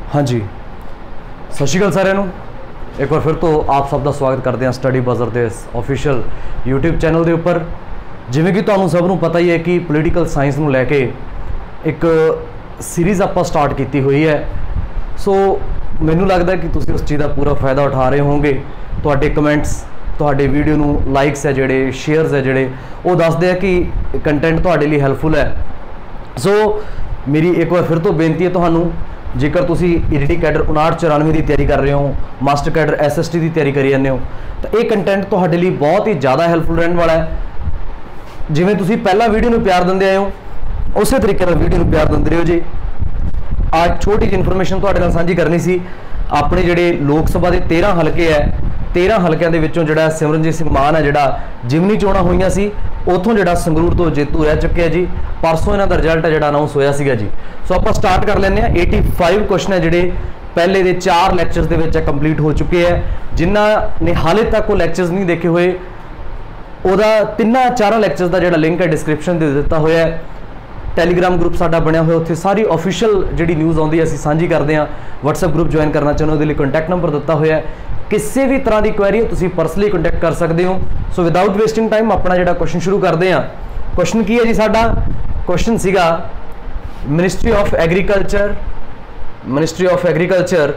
हाँ जी, सत श्री अकाल सारिਆਂ ਨੂੰ। एक बार फिर तो आप सब का स्वागत करते हैं स्टडी बजर के ऑफिशियल यूट्यूब चैनल के उपर। जिमें कि तुहानू सब नू पता ही है कि पोलीटिकल साइंस नू लैके एक सीरीज़ आप स्टार्ट की हुई है। सो मैनू लगता है कि तुसीं उस चीज़ का पूरा फायदा उठा रहे होंगे। तुहाडे कमेंट्स, तुहाडे वीडियो नू लाइक्स है जिहड़े, शेयर्स है जिहड़े, वो दसदे हैं कि कंटेंट तुहाडे लई हैल्पफुल है। सो मेरी एक बार फिर तो बेनती है तुहानू, जेकर तुसी ईडीटी कैडर 5994 की तैयारी कर रहे हो, मास्टर कैडर SST की तैयारी करी जाते हो, तो ये कंटेंट तुहाडे लई बहुत ही ज़्यादा हैल्पफुल रहने वाला है। जिवें तुसी पहला वीडियो नू प्यार दिंदे आए हो, उस तरीके नाल वीडियो नू प्यार दिंदे रहो जी। आज छोटी जी इन्फॉर्मेशन तुहाडे नाल साझी करनी सी। अपने जिहड़े लोक सभा के 13 हलके है, 13 हलकों के विचों जिहड़ा सिमरनजीत सिंह मान है, जिहड़ा जिमनी चोणां होईयां सी, उतों जिहड़ा संगरूर तो जेतू रह चुके हैं जी। परसों इन्हां दा रिजल्ट है जिहड़ा अनाउंस होया सीगा जी। सो आपां स्टार्ट कर लैंदे आ। 85 क्वेश्चन है जिहड़े पहले दे 4 लैक्चरस दे विच कंप्लीट हो चुके हैं। जिन्हां ने हाले तक वो लैक्चरस नहीं देखे हुए, उहदा 3-4 लैक्चरस का जिहड़ा लिंक है डिस्क्रिप्शन दे दिता होया है। टैलीग्राम ग्रुप साडा बनया हुआ, उत्थे सारी ऑफिशियल जिहड़ी न्यूज़ आउंदी है असीं सांझी करते हैं। WhatsApp ग्रुप ज्वाइन करना चाਹੁੰਦੇ हो, उहदे लई कॉन्टैक्ट नंबर दिता होया है। किसी भी तरह की क्वेरी है तुसीं पर्सनली कॉन्टैक्ट कर सकते हो। सो विदाउट वेस्टिंग टाइम अपना जिहड़ा क्वेश्चन शुरू करते हैं। क्वेश्चन की है जी साडा? क्वेश्चन सीगा ministry of agriculture, ministry of agriculture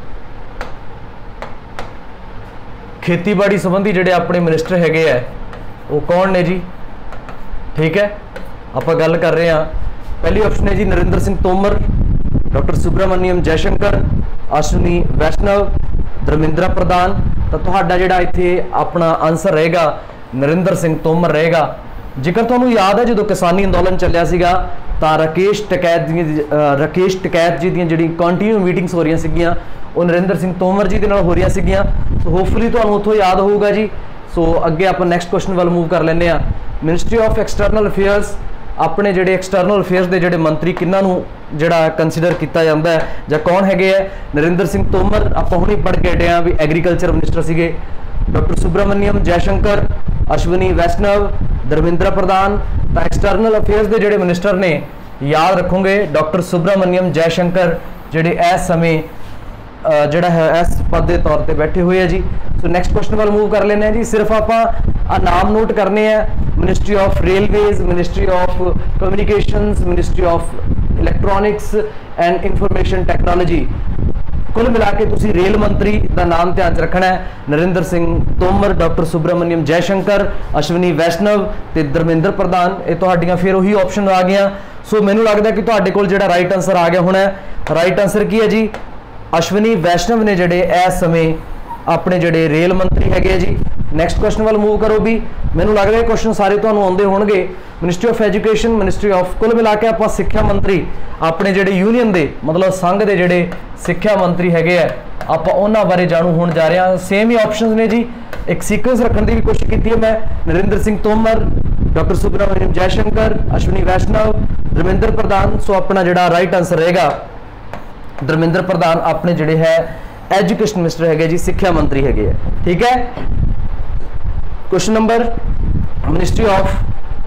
खेतीबाड़ी संबंधी जिहड़े अपने मिनिस्टर हैगे है वो कौन ने जी? ठीक है, आप गल कर रहे हैं। पहली ऑप्शन है जी नरेंद्र सिंह तोमर, डॉक्टर सुब्रमण्यम जयशंकर, अश्विनी वैष्णव, धर्मेंद्र प्रधान। तो तुहाडा जिहड़ा इत्थे अपना आंसर रहेगा नरेंद्र सिंह तोमर रहेगा। जेकर तुहानू याद है जो किसानी अंदोलन चलिया सीगा तां राकेश टिकैत जी दी जिहड़ी कंटिन्यू मीटिंग्स हो रही सीगियां वो नरेंद्र सिंह तोमर जी दे नाल हो रही सीगियां। सो होपफुली तुहानू उत्थों याद होगा जी। सो अगे आप नैक्सट क्वेश्चन वाल मूव कर लैंदे आ। मिनिस्ट्री ऑफ एक्सटर्नल अफेयर्स, अपने जिहड़े एक्सटर्नल अफेयर्स के जिहड़े मंत्री किन्हां नू जिहड़ा कंसीडर किया जाता है जां कौन हैगे है? नरेंद्र सिंह तोमर आपां हुणे पढ़ के हटे भी एग्रीकल्चर मिनिस्टर सीगे। डॉक्टर सुब्रमण्यम जयशंकर, अश्विनी वैष्णव, धर्मेंद्र प्रधान। तो एक्सटर्नल अफेयर्स के जिहड़े मिनिस्टर ने याद रखोगे डॉक्टर सुब्रमण्यम जयशंकर जिहड़े इस समय जिहड़ा है इस पद के तौर पर बैठे हुए हैं जी। सो नैक्सट क्वेश्चन वाल मूव कर लेने जी। सिर्फ आप नाम नोट करने हैं। Ministry of railways, ministry of communications, ministry of electronics and information technology. कुल मिला के तुसी रेल मंत्री का नाम ध्यान रखना है। नरेंद्र सिंह तोमर, डॉक्टर सुब्रमण्यम जयशंकर, अश्विनी वैष्णव ते धर्मेंद्र प्रधान। ये तुहाडियां फिर वही ऑप्शन आ गया। सो मैनू लगता है कि तुहाडे कोल जिहड़ा राइट आंसर आ गया होना है। राइट आंसर की है जी? अश्विनी वैष्णव ने जिहड़े इस समय अपने जिहड़े रेल मंत्री हैगे जी। नैक्सट क्वेश्चन वाल मूव करो भी। मैनू लगता है क्वेश्चन सारे तुहानू आउंदे होणगे। Ministry of education, ministry of, कुल मिला के आपां सिक्ख्या मंत्री अपने जिहड़े यूनीयन दे मतलब संघ दे जिहड़े सिक्ख्या मंत्री हैगे है आपां उन्हां बारे जाणू होण जा रहे हैं। सेम ही ऑप्शनस ने जी। एक सीक्वेंस रखने की भी कोशिश की है मैं। नरेंद्र सिंह तोमर, डॉक्टर सुब्रमण्यम जयशंकर, अश्विनी वैष्णव, धर्मेंद्र प्रधान। सो अपना जिहड़ा राइट आंसर रहेगा धर्मेंद्र प्रधान अपने जिहड़े है एजुकेशन मिनिस्टर है जी, सिक्ख्या मंत्री है। ठीक है। Question number, ministry of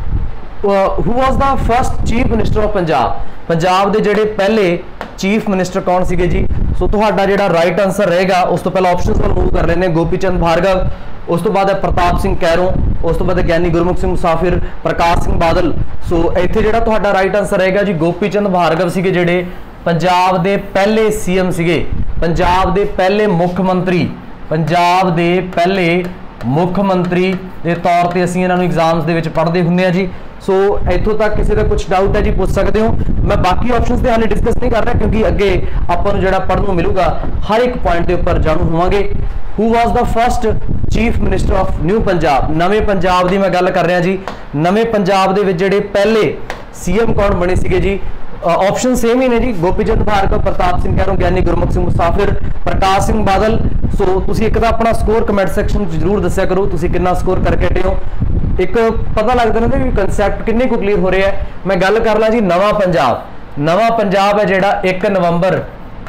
who was the first chief minister of Punjab? Punjab के जिहड़े पहले चीफ मिनिस्टर कौन सीगे जी? सो तुहाडा जिहड़ा राइट आंसर रहेगा उस तो पहला ऑप्शनस वाल मूव कर लेने। गोपीचंद भार्गव, उस तो बाद है प्रताप सिंह कैरों, उस तो बाद ज्ञानी गुरमुख सिंह मुसाफिर, प्रकाश सिंह बादल। सो इत्थे जिहड़ा तुहाडा राइट आंसर रहेगा जी गोपीचंद भार्गव सीगे जिहड़े पंजाब दे पहले CM सीगे, पंजाब दे पहले मुख्यमंत्री, पंजाब दे पहले मुख्यमंत्री के तौर पर असीं इन्हां नूं एग्जाम्स दे विच पढ़दे हुंदे आ जी। सो इत्थों तक किसी का कुछ डाउट है जी पूछ सकते हो। मैं बाकी ऑप्शंस ते हाले डिस्कस नहीं कर रहा क्योंकि अगे आपां नूं जिहड़ा पढ़न नूं मिलूगा हर एक पॉइंट के उपर जाणू होवांगे। Who was the first chief minister of new Punjab? नवे पंजाब की मैं गल कर रहा जी। नवे पंजाब दे विच जिहड़े पहले CM कौन बने सीगे जी? ऑप्शन सेम ही ने जी, गोपीचंद भार्गव, प्रताप सिंह कैरों, ज्ञानी गुरमुख सिंह मुसाफिर, प्रकाश सिंह बादल। सो तुसी एक दा अपना स्कोर कमेंट सैक्शन जरूर दस्या करो तुसी कितना स्कोर करके हटे हो। एक पता लगता ना भी कंसैप्ट किन्ने को क्लीयर हो रहा है। मैं गल कर ला जी नवा पंजाब। नवा पंजाब है जिहड़ा 1 नवंबर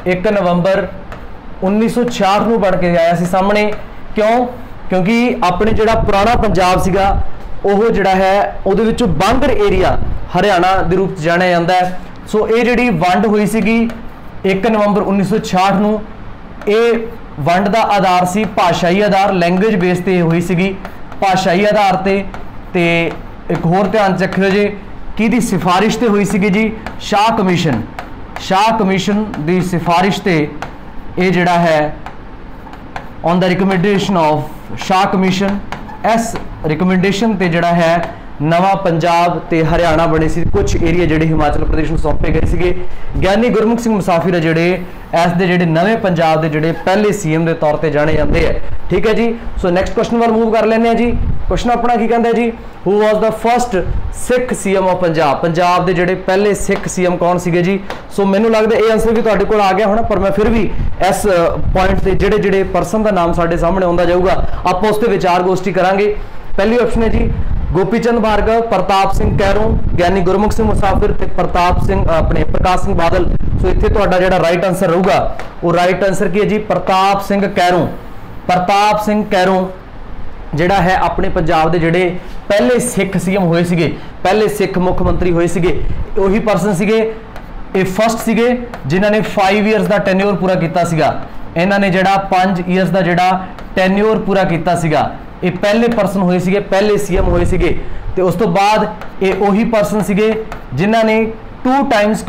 1966 नूं बन के आया सी सामने। क्यों? क्योंकि अपने जिहड़ा पुराना पंजाब सीगा ओह जिहड़ा है उहदे विचों बांगर एरिया हरियाणा के रूप च जाणिया जांदा है। सो ये जिहड़ी वंड हुई सीगी 1 ਨਵੰਬਰ 1966 ਨੂੰ ਇਹ ਵੰਡ ਦਾ ਆਧਾਰ ਸੀ ਭਾਸ਼ਾਈ ਆਧਾਰ, ਲੈਂਗੁਏਜ ਬੇਸ ਤੇ ਹੋਈ ਸੀਗੀ, ਭਾਸ਼ਾਈ ਆਧਾਰ ਤੇ ਇੱਕ ਹੋਰ ਧਿਆਨ ਚ ਰੱਖਿਓ ਜੀ ਕਿਹਦੀ ਸਿਫਾਰਿਸ਼ ਤੇ ਹੋਈ ਸੀਗੀ ਜੀ, ਸ਼ਾਹ ਕਮਿਸ਼ਨ, ਸ਼ਾਹ ਕਮਿਸ਼ਨ ਦੀ ਸਿਫਾਰਿਸ਼ ਤੇ ਇਹ ਜਿਹੜਾ ਹੈ on the recommendation of Shah commission, इस रिकमेंडेशन ते जड़ा है नवा पंजाब ते हरियाणा बने सी, कुछ एरिया जेडे हिमाचल प्रदेश में सौंपे गए थे। ज्ञानी गुरमुख सिंह मुसाफिर है जेडे इस दे जेडे नवे पंजाब दे जेडे पहले सीएम के तौर पर जाने जाते हैं। ठीक है जी। सो नैक्सट क्वेश्चन वाल मूव कर लेने जी। क्वेश्चन अपना की कहता है जी, who was the first Sikh CM of Punjab, Punjab के जेडे पहले सिख सीएम कौन सीगे जी। सो मैनू लगता है ये आंसर भी तुहाडे कोल आ गया होना, पर मैं फिर भी इस पॉइंट से जेडे जेडे परसन का नाम साडे सामने आउंदा जाऊगा आप उस पर विचार गोष्ठी करांगे। पहली ऑप्शन है जी गोपीचंद भार्गव, प्रताप सिंह कैरों, ज्ञानी गुरमुख सिंह मुसाफिर ते प्रताप सिंह अपने प्रकाश सिंह बादल। सो इत्थे तुहाडा जेहड़ा राइट आंसर रहूगा वो राइट आंसर की है जी प्रताप सिंह कैरों। प्रताप सिंह कैरों ਜਿਹੜਾ है अपने पंजाब के ਜਿਹੜੇ पहले सिख सीएम होए सीगे, पहले सिख मुख्य मंत्री होए सीगे, ਉਹੀ परसन सीगे, ये फर्स्ट सीगे जिन्होंने 5 ईयर्स का टेन्योर पूरा किया सीगा। इन्हों ने ਜਿਹੜਾ 5 ईयर्स का ਜਿਹੜਾ टेन्योर पूरा किया सीगा, ये पहले परसन होए सीगे, पहले सीएम होए सीगे। ते उस तो बाद ये ਉਹੀ परसन सीगे जिन्हों ने 2 times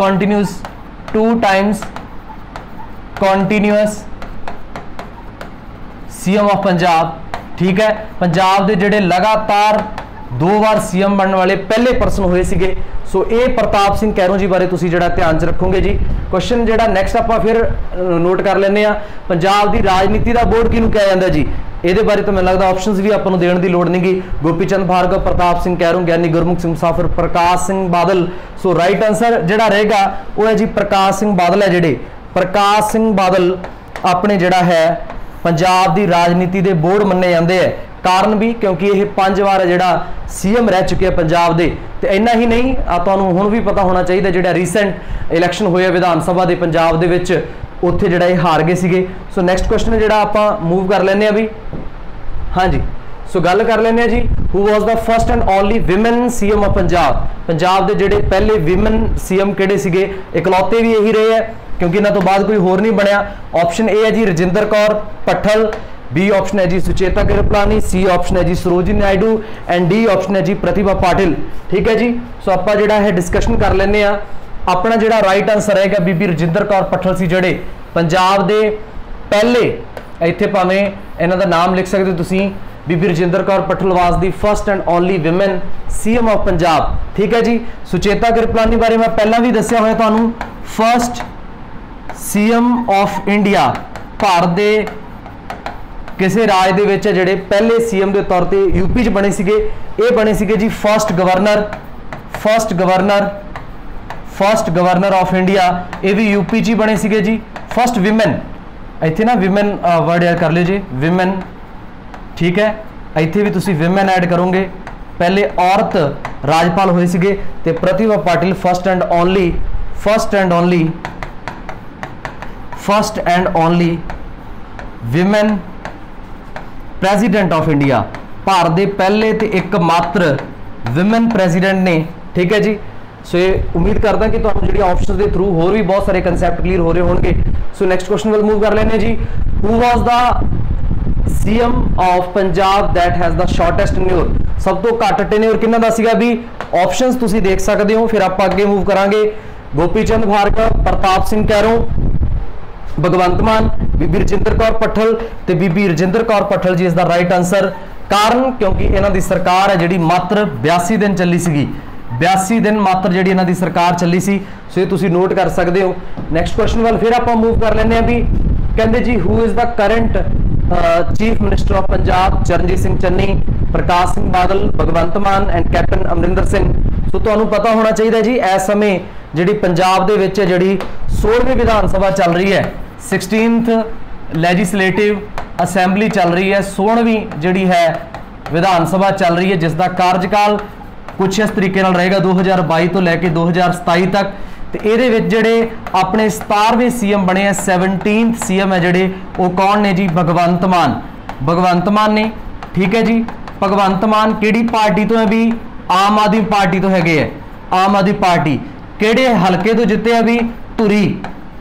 continuous CM of Punjab. ठीक है, पंजाब के जेडे लगातार 2 बार सीएम बनने वाले पहले परसन हुए सीगे। सो ये प्रताप सिंह कैरों जी बारे तुसी जेड़ा ध्यान च रखोगे जी। क्वेश्चन जेड़ा नैक्सट आपां फिर नोट कर लेने आ, पंजाब की राजनीति का बोर्ड किहनूं कहा जाता जी। ये बारे तो मैं लगता ऑप्शंस भी आपां नूं देण दी लोड़ नहीं गी। गोपीचंद भार्गव, प्रताप सिंह कैरों, ज्ञानी गुरमुख सिंह मुसाफिर, प्रकाश सिंह बादल। सो राइट आंसर जेड़ा रहेगा वो है जी प्रकाश सिंह बादल है। जेडे प्रकाश सिंह बादल अपने जेड़ा है पंजाब की राजनीति के बोर्ड मन्ने जाते हैं। कारण भी क्योंकि ये 5 बार जेड़ा सीएम रह चुके हैं पंजाब के। तो इन्ना ही नहीं, तुहानूं हुण भी पता होना चाहिए जेड़ा रीसेंट इलैक्शन होया विधान सभा के पंजाब दे विच उत्थे जेड़ा ये हार गए सीगे। सो नैक्सट क्वेश्चन जेड़ा आपां मूव कर लेने अभी। हाँ जी, सो गल कर लेने जी, who was the first and only women CM of Punjab. Punjab के जेडे पहले विमेन सीएम किहड़े सीगे, इकलौते भी यही रहे हैं क्योंकि इन्हां तो बाद कोई होर नहीं बनया। ऑप्शन ए है जी रजिंदर कौर पट्ठल, बी ऑप्शन है जी सुचेता कृपलानी, सी ऑप्शन है जी Sarojini Naidu and D option है जी प्रतिभा पाटिल। ठीक है जी। सो आपां जिहड़ा है डिस्कशन कर लेने आ। अपना जिहड़ा राइट आंसर रहेगा बीबी रजिंदर कौर पट्ठल सी, जिहड़े पंजाब दे पहले, इत्थे भावें इन्हां दा नाम लिख सकदे हो तुसीं, Bibi Rajinder Kaur Bhattal was the first and only women CM of Punjab. ठीक है जी। सुचेता कृपलानी बारे मैं पहला भी दस्सिया होया तुहानूं, first CM of India, Bharat के किसी राज दे विच जिहड़े पहले सीएम के तौर पर यूपी च बने सीगे, ये बने सीगे जी फर्स्ट गवर्नर ऑफ इंडिया। ये भी यूपी च ही बने सीगे जी। फर्स्ट विमेन, इत्थे ना विमेन वर्ड ऐड कर लियो जी, विमेन। ठीक है, इत्थे भी तुसीं विमेन ऐड करोगे। पहले औरत राजपाल होए सीगे ते Pratibha Patil first and only women president of India, Bharat के पहले ते एकमात्र विमेन प्रेसिडेंट ने। ठीक है जी। सो ये उम्मीद करदा कि तुहानूं जिहड़ी ऑप्शंस के थ्रू होर भी बहुत सारे कंसैप्ट क्लीयर हो रहे होंगे। सो नैक्सट क्वेश्चन वाल मूव कर लेने जी, who was the CM of Punjab that has the shortest tenure. सब तो घट टेन्योर किन्ना दा सीगा भी, ऑप्शंस तुसीं देख सकते हो। फिर आपां अगे मूव करांगे। गोपीचंद भार्गव, प्रताप सिंह कैरों, भगवंत मान, बीबी रजिंदर कौर पट्ठल ते बीबी रजिंदर कौर पट्ठल जी इस दा राइट आंसर। कारण क्योंकि इन्हां दी सरकार है जिहड़ी मात्र 82 दिन चली सीगी, 82 दिन मात्र जिहड़ी इन्हां दी सरकार चली सी। सो ये तुसीं नोट कर सकते हो। नैक्सट क्वेश्चन वाल फिर आपां मूव कर लेने भी। कहंदे जी who is the current chief minister of Punjab, Charanjit Singh Channi, Parkash Singh Badal, Bhagwant Mann and captain Amarinder Singh. So तुहानूं पता होना चाहिए जी इस समय जिहड़ी पंजाब दे विच जिहड़ी 16वीं विधान सभा चल रही है, 16th लैजिस्लेटिव असैंबली चल रही है, 16वीं जिहड़ी है विधान सभा चल रही है, जिसका कार्यकाल कुछ इस तरीके नाल रहेगा 2022 तो लैके 2027 तक। तो ये जिहड़े अपने 17वें सीएम बने हैं, 17th सीएम है जिहड़े वो कौन ने जी, भगवंत मान ने। ठीक है जी। भगवंत मान किहड़ी पार्टी तो है भी, आम आदमी पार्टी तो हैगे है। आम आदमी पार्टी किहड़े हलके तो जिते है भी, धुरी।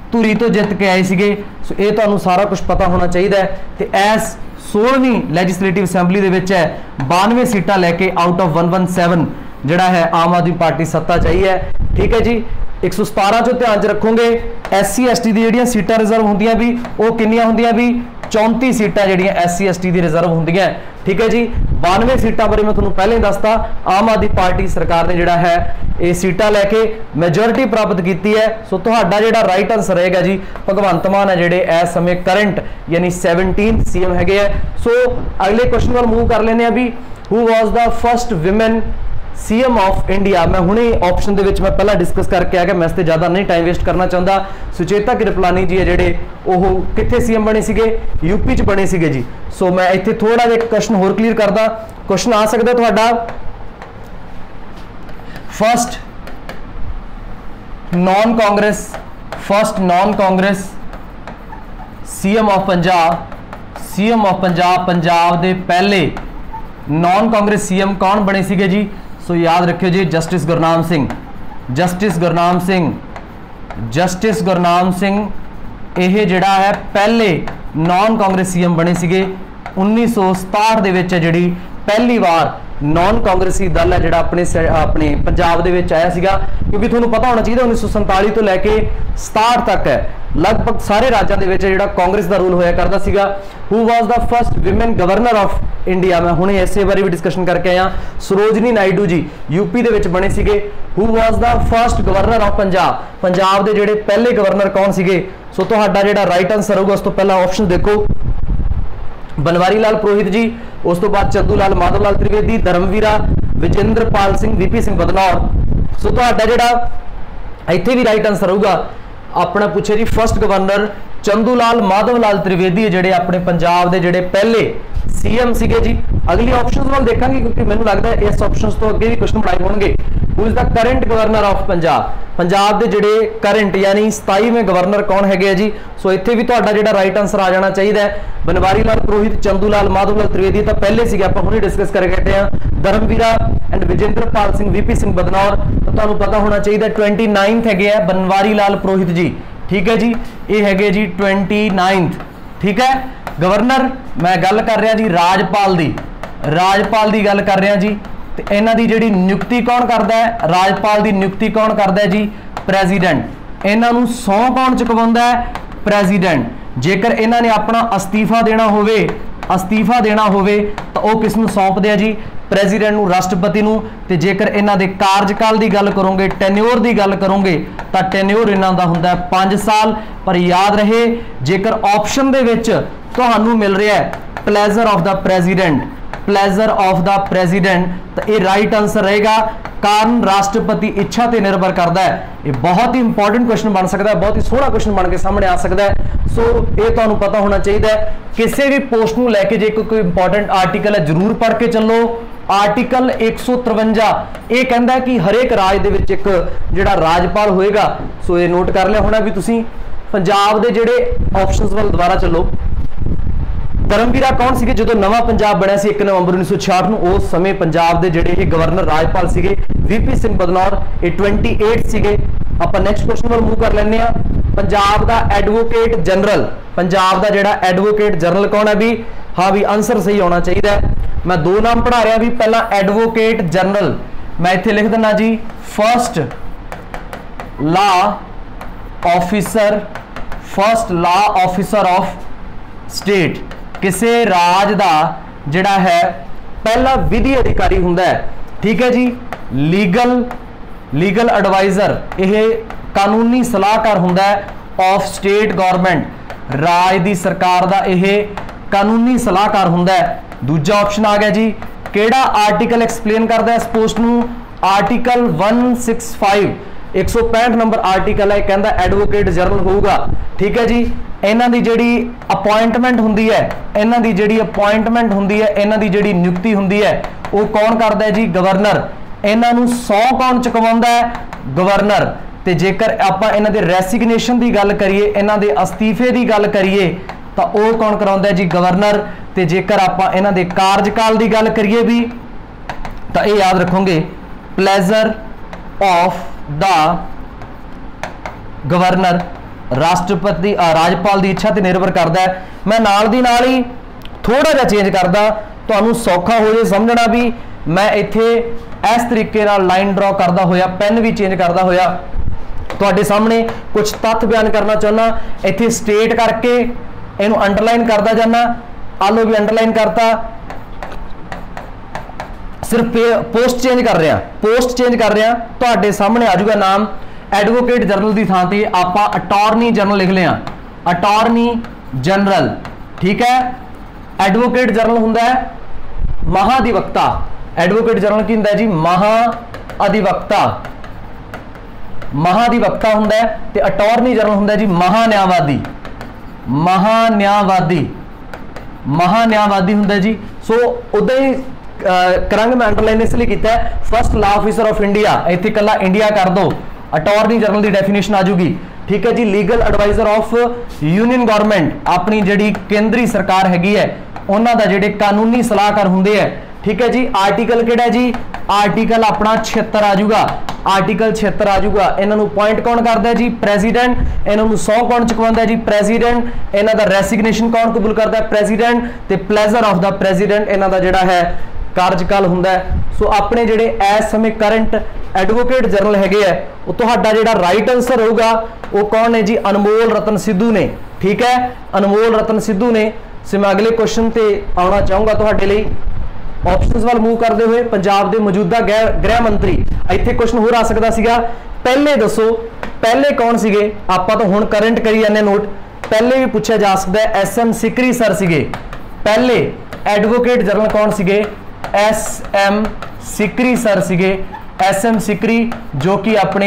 ਧੂਰੀ ਤੋਂ ਜਿੱਤ ਕੇ ਆਏ ਸੀਗੇ। ਸੋ ਇਹ ਤੁਹਾਨੂੰ ਸਾਰਾ ਕੁਝ ਪਤਾ ਹੋਣਾ ਚਾਹੀਦਾ ਹੈ। ਤੇ ਐਸ 16ਵੀਂ ਲੈਜਿਸਲੇਟਿਵ ਅਸੈਂਬਲੀ ਦੇ ਵਿੱਚ ਹੈ 92 ਸੀਟਾਂ ਲੈ ਕੇ ਆਊਟ ਆਫ 117 ਜਿਹੜਾ ਹੈ ਆਮ ਆਦਮੀ ਪਾਰਟੀ ਸੱਤਾ 'ਚ ਆਈ ਹੈ। ਠੀਕ ਹੈ ਜੀ। 117 ਚੋਂ ਧਿਆਨ 'ਚ ਰੱਖੋਗੇ SC ST ਦੀ ਜਿਹੜੀਆਂ ਸੀਟਾਂ ਰਿਜ਼ਰਵ ਹੁੰਦੀਆਂ ਵੀ ਉਹ ਕਿੰਨੀਆਂ ਹੁੰਦੀਆਂ ਵੀ 34 ਸੀਟਾਂ ਜਿਹੜੀਆਂ SC ST ਦੀ ਰਿਜ਼ਰਵ ਹੁੰਦੀਆਂ। ठीक है जी। 92 सीटां बारे मैं तुहानूं पहले ही दसता। आम आदमी पार्टी सरकार ने जिहड़ा है ये सीटां लैके मैजोरिटी प्राप्त की है। सो तुहाडा जिहड़ा राइट आंसर रहेगा जी भगवंत मान है जिहड़े इस समय करंट यानी 17 CM हैगे है। सो अगले क्वेश्चन वाल मूव कर लेने भी who was the first women CM of India. मैं हुणे ऑप्शन दे विच मैं पहला डिस्कस करके आ गया, मैं इस ते ज़्यादा नहीं टाइम वेस्ट करना चाहता। सुचेता कृपलानी जी है जिहड़े ओह कित्थे CM बने सीगे यूपी च बने सीगे जी। सो मैं इत्थे थोड़ा जिहा क्वेश्चन होर क्लीयर करदा। क्वेश्चन आ सकदा तुहाडा first non Congress CM of Punjab Punjab दे पहले नॉन कांग्रेस CM कौन बने सीगे जी। सो याद रखियो जी जस्टिस गुरनाम सिंह यह जिहड़ा है पहले नॉन कांग्रेस CM बने सीगे। 1967 दे विच जिहड़ी पहली बार नॉन कांग्रेसी दल है जिहड़ा अपने पंजाब दे विच आया सीगा। क्योंकि तुहानूं पता होना चाहिए 1947 तो लैके 67 तक है लगभग सारे राज्यों के जिहड़ा कांग्रेस का रूल होया करता सीगा। Who was the first women governor of India. मैं हुणे इसे बारे भी डिस्कशन करके आया। सरोजनी नायडू जी यूपी दे विच बने सीगे। Who was the first governor of Punjab के जिहड़े पहले गवर्नर कौन सीगे। सो तुहाडा जिहड़ा राइट आंसर होगा उस तो पहला ऑप्शन देखो बनवारी लाल पुरोहित जी, उस तो बाद चंदू लाल माधव लाल त्रिवेदी, धर्मवीरा विजेंद्रपाल सिंह, VP सिंह बदनौर। सो तुहाडा जिहड़ा इत्थे भी राइट आंसर होगा अपना पूछे जी फर्स्ट गवर्नर चंदू लाल माधव लाल त्रिवेदी जिहड़े अपने पंजाब के जिहड़े पहले CM सीगे जी। अगली ऑप्शंस वाल देखांगे क्योंकि मैनूं लगदा है इस ऑप्शंस तो अगे भी क्वेश्चन बनाए होणगे। Who is the current governor of Punjab के जिहड़े करंट यानी 27वें गवर्नर कौन है जी। सो इत्थे भी तुहाडा जिहड़ा राइट आंसर आ जाना चाहिए। बनवारी लाल पुरोहित, चंदू लाल माधव लाल त्रिवेदी तो पहले सीगे आपां हुणे डिस्कस करके हटे हां। धर्मवीरा एंड विजेंद्रपाल सिंह, VP सिंह बदनौर तो तुहानूं पता होना चाहिए 29 है बनवारी लाल पुरोहित जी। ठीक है जी, ये है जी 29। ठीक है। गवर्नर मैं गल कर रहा जी राजपाल दी गल कर रहा जी। तो इन्हां दी जिहड़ी नियुक्ति कौन करदा है, राजपाल दी नियुक्ति कौन करदा है जी, प्रेजिडेंट। इन्हां नूं सौं कौन चुकवाउंदा है, प्रेजिडेंट। जेकर इन्हां ने अपना अस्तीफा देना होवे तो वह किस नूं सौंपदे आ जी, प्रेजिडेंट नूं, राष्ट्रपति नूं। ते जेकर इन्हां दे कार्यकाल की गल करोगे, टेन्योर की गल करोगे तो टेन्योर इन्हां दा हुंदा है 5 साल। पर याद रहे जेकर ऑप्शन दे विच तुहानूं मिल रहा है प्लेजर ऑफ द प्रेजिडेंट तो ये राइट आंसर रहेगा। कारण राष्ट्रपति इच्छा ते निर्भर करता है। ये बहुत ही इंपॉर्टेंट क्वेश्चन बन सकता है, बहुत ही सोहना क्वेश्चन बन के सामने आ सकता है। सो ये तुहानूं पता होना चाहिए। किसी भी पोस्ट नूं लैके जे कोई इंपॉर्टेंट आर्टिकल है जरूर पढ़ के चलो। आर्टिकल 153 ये कहता है कि हरेक राज दे विच एक जिहड़ा राजपाल होएगा। सो ये नोट कर लिया होना भी तुसीं। पंजाब दे जिहड़े ऑप्शनस वाल दोबारा चलो। धर्मवीरा कौन सीगे जो नवा पंजाब बनया सी 1 नवंबर 1966 नूं, उस समय पंजाब दे जिहड़े गवर्नर राजपाल सीगे VP सिंह बदनौर, ये 28 सीगे। आपां नैक्सट क्वेश्चन वाल मूव कर लैंदे आ। पंजाब दा एडवोकेट जनरल, पंजाब दा जिहड़ा एडवोकेट जनरल कौन है भी। हाँ भी आंसर सही होना चाहिए। मैं 2 नाम पढ़ा रहा भी। पहला एडवोकेट जनरल मैं इत्थे लिख देना जी first law officer of state. किसी राज का जिहड़ा है पहला विधि अधिकारी हुंदा है। ठीक है जी। लीगल एडवाइजर यह कानूनी सलाहकार हुंदा है ऑफ स्टेट गवर्नमेंट। राज की सरकार का यह कानूनी सलाहकार हुंदा है। दूजा ऑप्शन आ गया जी केड़ा आर्टिकल एक्सप्लेन करता है इस पोस्ट नूं, आर्टिकल 165 165 नंबर आर्टिकल है, कहता एडवोकेट जनरल होगा। ठीक है जी। इन्हां दी जिहड़ी अपॉइंटमेंट हुंदी है, इन्हां दी जिहड़ी अपॉइंटमेंट हुंदी है, इन्हां दी जिहड़ी नियुक्ति हुंदी है वो कौन करदा है जी, गवर्नर। इन्हां नूं सौं कौन चुकवाउंदा है, गवर्नर। ते जेकर आपां इन्हां दे रेसिग्नेशन की गल करिए, इन्हां दे अस्तीफे की गल करिए तो वह कौन कराउंदा है जी, गवर्नर। ते जेकर आपां इन्हां दे कार्यकाल की गल करिए भी तो ये याद रखोगे प्लेजर ऑफ द गवर्नर। राष्ट्रपति राजपाल की इच्छा ते निर्भर करता है। मैं नाल दी नाल ही थोड़ा जिहा चेंज करदा, तुहानूं सौखा हो जाए समझना भी। मैं इत्थे इस तरीके नाल लाइन ड्रॉ करदा होया, पेन भी चेंज करदा होया तुहाडे सामने कुछ तथ्य बयान करना चाहना। इत्थे स्टेट करके इहनूं अंडरलाइन करदा जाना, आलो भी अंडरलाइन करता, सिर्फ पोस्ट चेंज कर रहे हैं, पोस्ट चेंज कर रहे हैं। तुहाडे सामने आ जाऊगा नाम एडवोकेट जनरल की थां ते आपां अटॉर्नी जनरल लिख लिया, अटॉर्नी जनरल। ठीक है, एडवोकेट जनरल हुंदा है महाधिवक्ता। एडवोकेट जनरल की हुंदा है जी महाअधिवक्ता, महाधिवक्ता हुंदा है। ते अटॉर्नी जनरल हुंदा है जी महान्यायवादी, महान्यायवादी, महान्यायवादी हुंदा है जी। सो उदां ही करांगे, मैं अंडरलाइन इसलिए किया है, first law officer of India, इत्थे कला इंडिया कर दो, अटॉर्नी जनरल की डेफिनेशन आ जाऊगी। ठीक है जी, legal adviser of union government, अपनी जिहड़ी केंद्रीय सरकार हैगी है उन्हां दा जिहड़े कानूनी सलाहकार हुंदे है। ठीक है जी, आर्टिकल किहड़ा है जी, आर्टिकल अपना 76 आ जाऊगा, आर्टिकल 76 आ जाऊगा। इन्हां नूं अपॉइंट कौन करदा है जी, प्रेसिडेंट। इन्हां नूं सौं कौन चुकवांदा है जी, प्रेसिडेंट। इन्हां दा रेसिग्नेशन कौन कबूल करदा है, प्रेसिडेंट। ते प्लेजर ऑफ द प्रेसिडेंट इन्हां दा जिहड़ा है कार्यकाल हुंदा है। सो अपने जिहड़े इस समय करंट एडवोकेट जनरल हैगे है, वो तुहाडा जिहड़ा राइट आंसर होगा वो कौन है जी, अनमोल रतन सिद्धू ने। ठीक है, अनमोल रतन सिद्धू ने। सो मैं अगले क्वेश्चन ते आना चाहूँगा तुहाडे लई। ऑप्शनस वाल मूव करते हुए पंजाब के मौजूदा गृह मंत्री, इत्थे क्वेश्चन होर आ सकता सीगा, पहले दसो पहले कौन सीगे। आपां तो हुण करंट करी जाने नोट, पहले भी पूछा जा सकता है। SM सिकरी सर सीगे पहले एडवोकेट जनरल, कौन सीगे, SM सिकरी सर सीगे। SM सिकरी जो कि अपने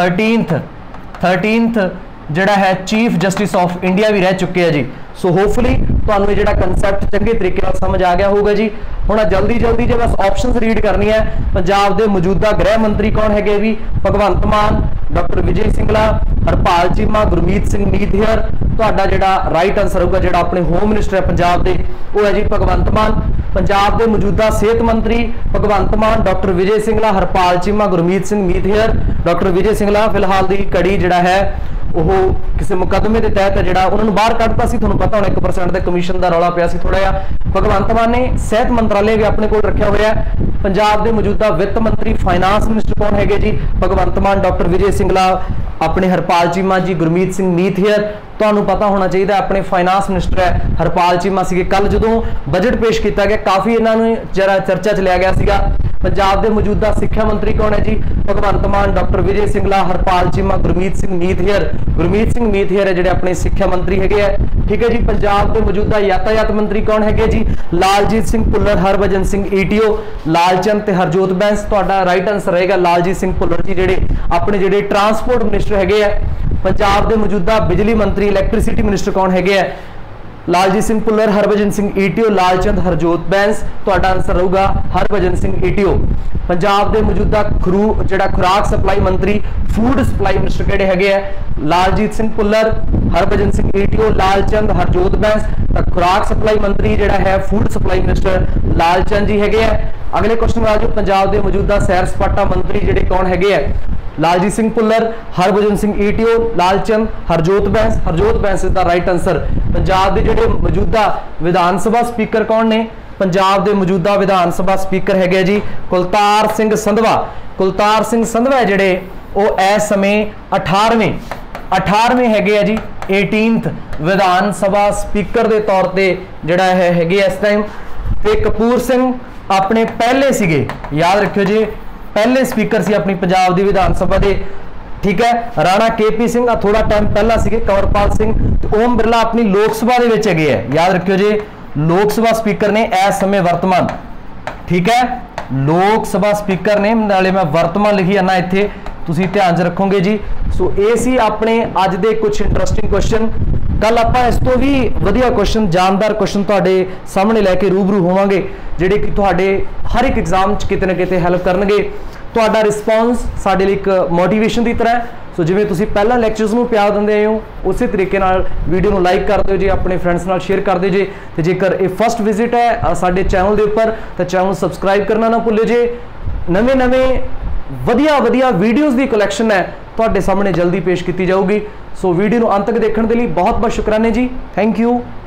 13th जिहड़ा है चीफ जस्टिस ऑफ इंडिया भी रह चुके हैं जी। सो होपफुली तुहानूं जिहड़ा कंसैप्ट चंगे तरीके नाल समझ आ गया होगा जी। हुण जल्दी जल्दी जो बस ऑप्शनस रीड करनी है। पंजाब के मौजूदा गृह मंत्री कौन है भी, भगवंत मान, डॉक्टर विजय सिंगला, हरपाल चीमा, गुरमीत सिंह मीतहेर। तुहाडा जिहड़ा राइट आंसर होगा, जिहड़ा अपने होम मिनिस्टर है पंजाब के, वो है जी भगवंत मान। पंजाब के मौजूदा सेहत मंत्री भगवंत मान, डॉक्टर विजय सिंगला, हरपाल चीमा, गुरमीत सिंह मीतहेर। डॉक्टर विजय सिंगला फिलहाल की कड़ी जिहड़ा है वो किसी मुकदमे के तहत जिहड़ा उन्होंने बाहर कढ़ता सी, तुहानूं पता होना 1% के कमीशन का रौला पिया सी थोड़ा जिहा। भगवंत मान ने सेहत मंत्रालय भी अपने कोल रखा हुआ है। पंजाब के मौजूदा वित्त मंत्री फाइनांस मिनिस्टर कौन है जी, भगवंत मान, डॉक्टर विजय सिंगला, अपने हरपाल चीमा जी, गुरमीत सिंह मीतहेर। तुहानूं पता होना चाहिए अपने फाइनांस मिनिस्टर है हरपाल चीमा सीगे। कल जदों बजट पेश किया गया काफ़ी इन्होंने जरा चर्चा च लिया गया सीगा। पंजाब के मौजूदा सिक्ख्या मंत्री कौन है जी, भगवंत मान, डॉक्टर विजय सिंगला, हरपाल चीमा, गुरमीत सिंह मीतहेर। गुरमीत सिंह मीतहेर है जिहड़े अपने सिक्ख्या मंत्री है। ठीक है जी, पंजाब के मौजूदा यातायात मंत्री कौन है जी, लालजीत सिंह भुल्लर, हरभजन सिंह ETO, लालचंद ते हरजोत बैंस। तुहाडा राइट आंसर रहेगा लालजीत सिंह भुल्लर जी, जिहड़े अपने जिहड़े ट्रांसपोर्ट मिनिस्टर है। पंजाब के मौजूदा बिजली मंत्री इलैक्ट्रिसिटी मिनिस्टर कौन है, लालजीत सिंह भुल्लर, हरभजन सिंह ETO, लालचंद हरजोत बैंस। तुहाडा आंसर रहूगा हरभजन सिंह ETO। पंजाब के मौजूदा जिहड़ा खुराक सप्लाई मंत्री फूड सप्लाई मिनिस्टर किहड़े हैगे है, लालजीत सिंह भुल्लर, हरभजन सिंह ETO, लालचंद हरजोत बैंस। तो खुराक सप्लाई मंत्री जिहड़ा है food supply minister Lalchand ji हैगे है। अगले क्वेश्चन आ जाओ, पंजाब के मौजूदा सैर सपाटा मंत्री जिहड़े कौन हैगे है, Laljit Singh Bhullar, Harbhajan Singh ETO, Lalchand Harjot Bains. Harjot Bains is the right answer. Punjab के जिहड़े मौजूदा विधान सभा स्पीकर कौन ने, पंजाब के मौजूदा विधान सभा स्पीकर है जी कुलतार सिंह संधवा। कुलतार सिंह संधवा जिहड़े वो इस समय 18वें है जी, 18th विधान सभा स्पीकर के तौर पर जिहड़ा है इस टाइम। ते कपूर सिंह अपने पहले सीगे, याद रखियो जी, पहले स्पीकर सी अपनी पंजाब की विधान सभा के। ठीक है, राणा KP सिंह थोड़ा टाइम पहला सीगे, कंवरपाल सिंह। ओम बिरला अपनी लोक सभा के है, याद रखियो जी, लोक सभा स्पीकर ने इस समय वर्तमान। ठीक है, लोक सभा स्पीकर ने, नाले मैं वर्तमान लिखी जाना इत्थे, तुसीं ध्यान च रखोगे जी। सो ये सी अपने अज दे कुछ इंटरस्टिंग क्वेश्चन। कल आप इस तो भी वधिया क्वेश्चन, जानदार क्वेश्चन तुहाडे सामने लैके रूबरू होवांगे, जिहड़े कि तुहाडे हर एक एग्जाम च किते ना किते हैल्प करनगे। तुहाडा रिस्पॉन्स साडे लई एक मोटिवेशन की तरह है। सो जिवें तुसीं पहला लैक्चर्स नूं प्यार दिंदे हो, उसी तरीके नाल वीडियो नूं लाइक कर दिओ जी, अपने फ्रेंड्स नाल शेयर कर दिओ जी। ते जेकर ये फर्स्ट विजिट है साडे चैनल के उपर, तो चैनल सबसक्राइब करना ना भुल्लिओ जी। नवे वधिया वीडियोज़ की कलैक्शन है तुहाडे सामने जल्दी पेश की जाऊगी। ਸੋ ਵੀਡੀਓ ਨੂੰ ਅੰਤ ਤੱਕ ਦੇਖਣ ਦੇ ਲਈ ਬਹੁਤ ਬਹੁਤ ਸ਼ੁਕਰਾਨੇ ਜੀ। Thank you.